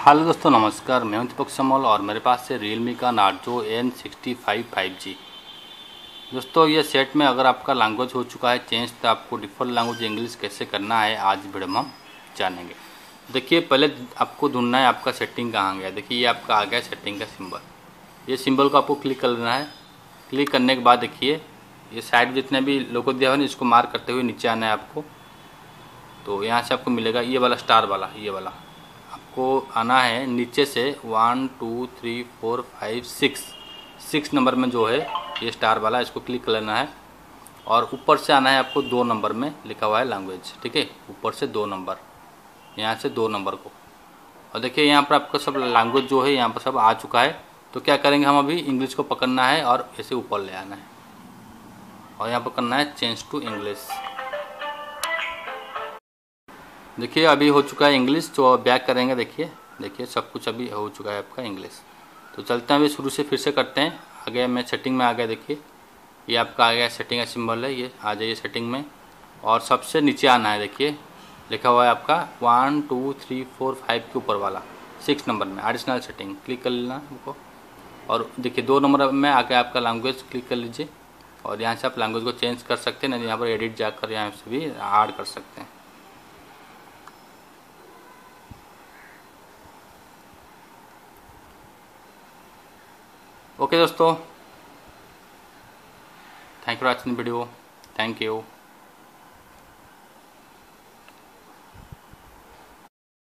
Hello दोस्तों, नमस्कार। मैं हूं दीपक समोल और मेरे पास है Realme का Narzo N65 5G। दोस्तों, ये सेट में अगर आपका लैंग्वेज हो चुका है चेंज तो आपको डिफ़ॉल्ट लैंग्वेज इंग्लिश कैसे करना है आज वीडियो में हम जानेंगे। देखिए, पहले आपको ढूंढना है आपका सेटिंग कहाँ गया। देखिए, ये आपका आ गया सेटिंग का सिंबल। ये सिंबल को आपको क्लिक कर लेना है। क्लिक करने के बाद देखिए, ये साइड जितने भी लोगो दिया हुआ है इसको मार्क करते हुए नीचे आना है आपको। तो यहाँ से आपको मिलेगा ये वाला स्टार वाला, ये वाला आपको आना है नीचे से 1 2 3 4 5 6 नंबर में जो है ये स्टार वाला, इसको क्लिक कर लेना है। और ऊपर से आना है आपको 2 नंबर में लिखा हुआ है लैंग्वेज, ठीक है। ऊपर से 2 नंबर, यहाँ से 2 नंबर को। और देखिए यहाँ पर आपका सब लैंग्वेज जो है यहाँ पर सब आ चुका है। तो क्या करेंगे हम, अभी इंग्लिश को पकड़ना है और ऐसे ऊपर ले आना है और यहाँ पर करना है चेंज टू इंग्लिश। देखिए अभी हो चुका है इंग्लिश, तो बैक करेंगे। देखिए सब कुछ अभी हो चुका है आपका इंग्लिश। तो चलते हैं अभी शुरू से फिर से करते हैं। आगे मैं सेटिंग में आ गया। देखिए ये आपका आ गया सेटिंग का सिंबल है, ये आ जाइए सेटिंग में और सबसे नीचे आना है। देखिए लिखा हुआ है आपका 1 2 3 4 5 के ऊपर वाला 6 नंबर में एडिशनल सेटिंग, क्लिक कर लेना हमको। और देखिए 2 नंबर में आके आपका लैंग्वेज क्लिक कर लीजिए और यहाँ से आप लैंग्वेज को चेंज कर सकते हैं, नहीं यहाँ पर एडिट जाकर यहाँ से भी ऐड कर सकते हैं। ओके दोस्तों, thank you for watching video. Thank you.